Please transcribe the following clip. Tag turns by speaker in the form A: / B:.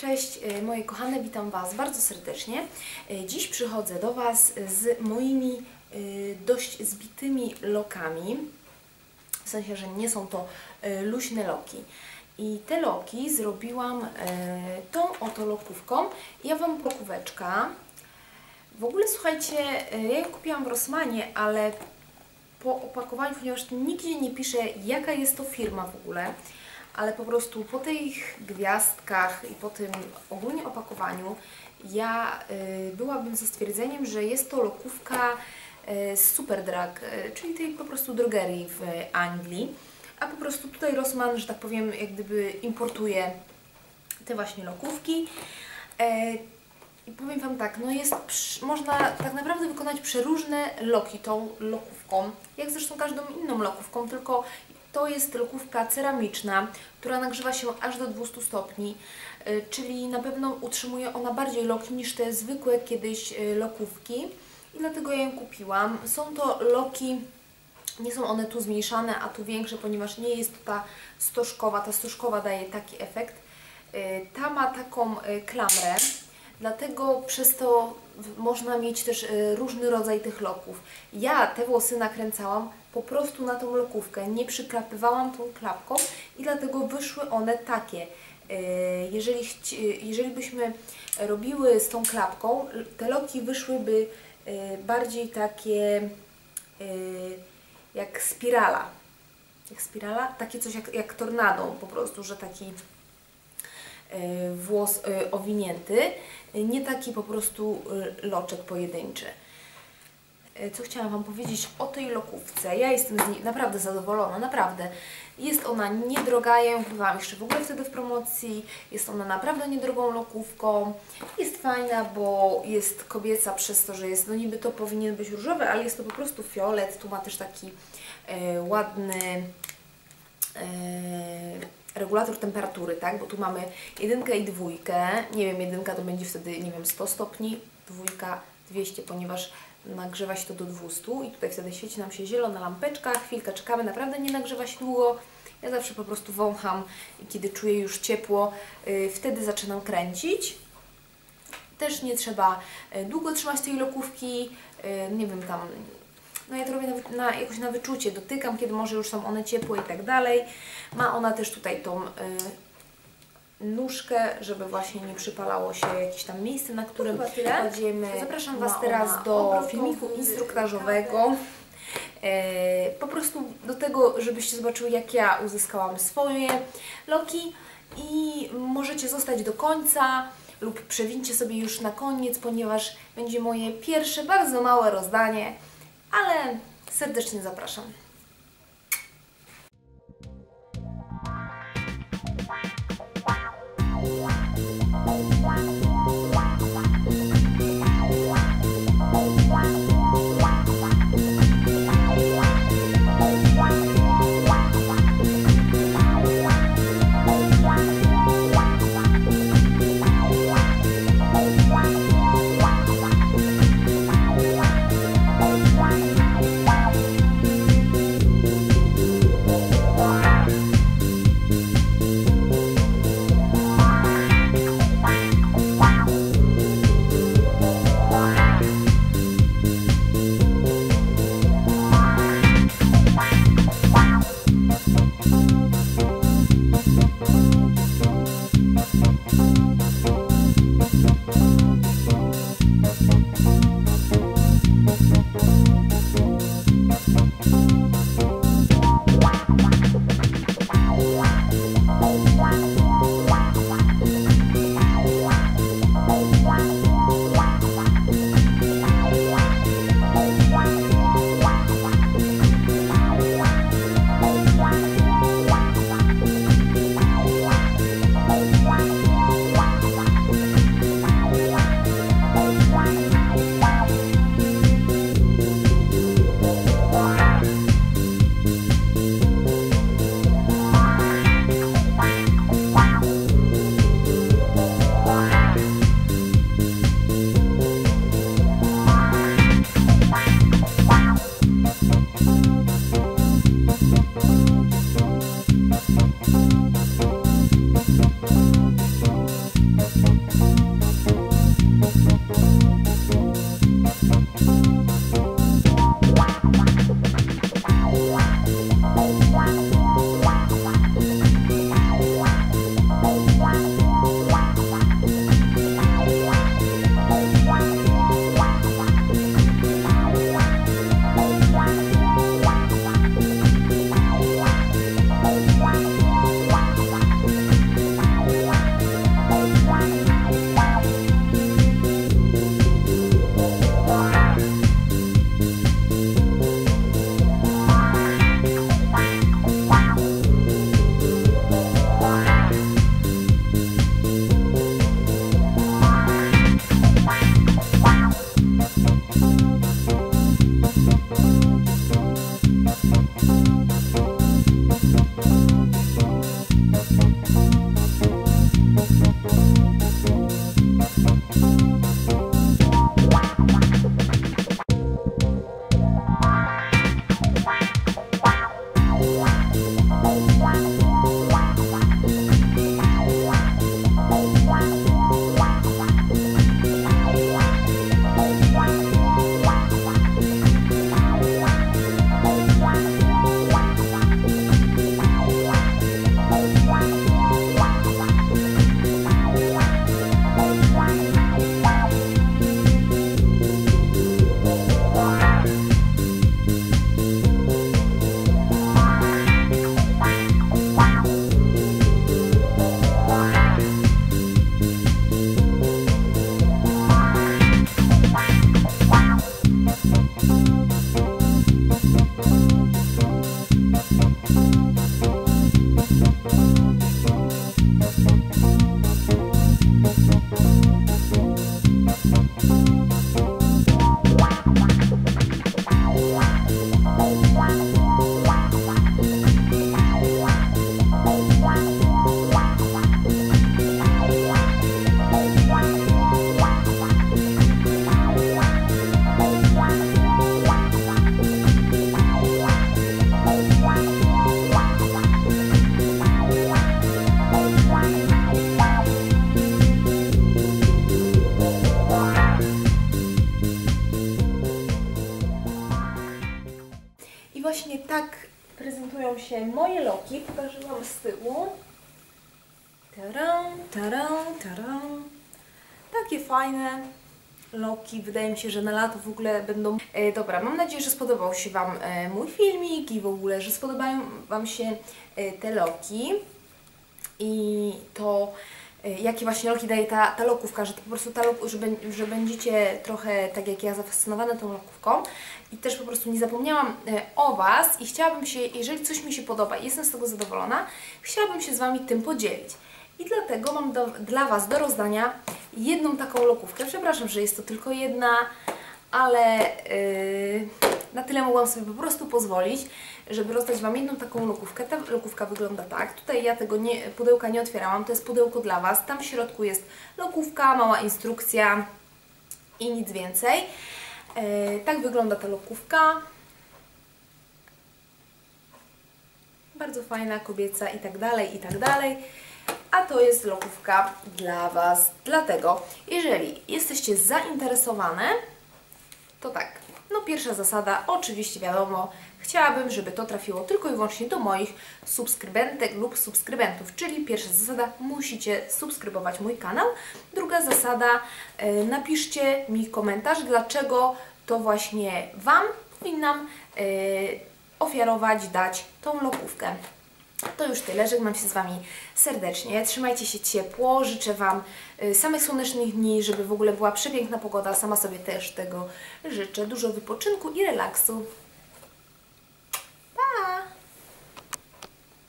A: Cześć moje kochane, witam Was bardzo serdecznie. Dziś przychodzę do Was z moimi dość zbitymi lokami, w sensie, że nie są to luźne loki. I te loki zrobiłam tą oto lokówką. Ja Wam lokóweczka. W ogóle słuchajcie, ja ją kupiłam w Rossmanie, ale po opakowaniu, ponieważ nigdzie nie pisze, jaka jest to firma w ogóle, ale po prostu po tych gwiazdkach i po tym ogólnie opakowaniu ja byłabym za stwierdzeniem, że jest to lokówka z Superdrug, czyli tej po prostu drogerii w Anglii, a po prostu tutaj Rossmann, że tak powiem, jak gdyby importuje te właśnie lokówki. I powiem Wam tak, no można tak naprawdę wykonać przeróżne loki tą lokówką, jak zresztą każdą inną lokówką, tylko to jest lokówka ceramiczna, która nagrzewa się aż do 200 stopni, czyli na pewno utrzymuje ona bardziej loki niż te zwykłe kiedyś lokówki i dlatego ja ją kupiłam. Są to loki, nie są one tu zmniejszane, a tu większe, ponieważ nie jest ta stożkowa daje taki efekt. Ta ma taką klamrę, dlatego przez to można mieć też różny rodzaj tych loków. Ja te włosy nakręcałam po prostu na tą lokówkę, nie przyklapywałam tą klapką i dlatego wyszły one takie. Jeżeli byśmy robiły z tą klapką, te loki wyszłyby bardziej takie jak spirala. Jak spirala? Takie coś jak tornado po prostu, że taki włos owinięty, nie taki po prostu loczek pojedynczy. Co chciałam Wam powiedzieć o tej lokówce? Ja jestem z niej naprawdę zadowolona, naprawdę. Jest ona niedroga, ja ją kupowałam jeszcze w ogóle wtedy w promocji. Jest ona naprawdę niedrogą lokówką. Jest fajna, bo jest kobieca przez to, że jest, no niby to powinien być różowy, ale jest to po prostu fiolet. Tu ma też taki ładny regulator temperatury, tak? Bo tu mamy 1 i 2. Nie wiem, 1 to będzie wtedy, nie wiem, 100 stopni, 2 200, ponieważ nagrzewa się to do 200 i tutaj wtedy świeci nam się zielona lampeczka, chwilkę czekamy, naprawdę nie nagrzewa się długo. Ja zawsze po prostu wącham i kiedy czuję już ciepło, wtedy zaczynam kręcić. Też nie trzeba długo trzymać tej lokówki, nie wiem, tam, no ja to robię jakoś na wyczucie, dotykam, kiedy może już są one ciepłe i tak dalej. Ma ona też tutaj tą nóżkę, żeby właśnie nie przypalało się jakieś tam miejsce, na którym kładziemy. Zapraszam Was teraz do filmiku instruktażowego. Po prostu do tego, żebyście zobaczyły, jak ja uzyskałam swoje loki i możecie zostać do końca lub przewincie sobie już na koniec, ponieważ będzie moje pierwsze, bardzo małe rozdanie, ale serdecznie zapraszam. właśnie tak prezentują się moje loki. Pokażę Wam z tyłu. Taram, taram, taram. Takie fajne loki. Wydaje mi się, że na lato w ogóle będą... Dobra, mam nadzieję, że spodobał się Wam mój filmik i w ogóle, że spodobają Wam się te loki. I to, jakie właśnie loki daje ta lokówka, że to po prostu że będziecie trochę tak jak ja zafascynowane tą lokówką. I też po prostu nie zapomniałam o Was i chciałabym się, jeżeli coś mi się podoba i jestem z tego zadowolona, chciałabym się z Wami tym podzielić. I dlatego mam dla Was do rozdania jedną taką lokówkę. Przepraszam, że jest to tylko jedna, ale na tyle mogłam sobie po prostu pozwolić, żeby rozdać Wam jedną taką lokówkę. Ta lokówka wygląda tak. Tutaj ja tego pudełka nie otwierałam, to jest pudełko dla Was. Tam w środku jest lokówka, mała instrukcja i nic więcej. Tak wygląda ta lokówka. Bardzo fajna, kobieca i tak dalej, i tak dalej. A to jest lokówka dla Was. Dlatego, jeżeli jesteście zainteresowane, to tak, no pierwsza zasada, oczywiście wiadomo, chciałabym, żeby to trafiło tylko i wyłącznie do moich subskrybentek lub subskrybentów, czyli pierwsza zasada, musicie subskrybować mój kanał. Druga zasada, napiszcie mi komentarz, dlaczego to właśnie Wam powinnam ofiarować, dać tą lokówkę. To już tyle, żegnam się z Wami serdecznie, trzymajcie się ciepło, życzę Wam samych słonecznych dni, żeby w ogóle była przepiękna pogoda, sama sobie też tego życzę, dużo wypoczynku i relaksu.